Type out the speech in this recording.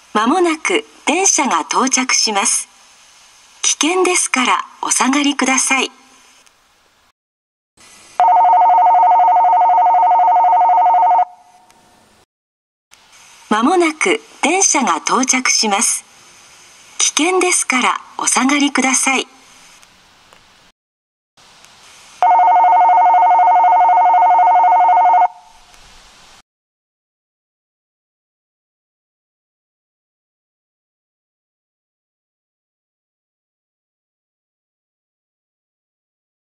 まもなく電車が到着します。危険ですからお下がりください。まもなく電車が到着します。危険ですからお下がりください。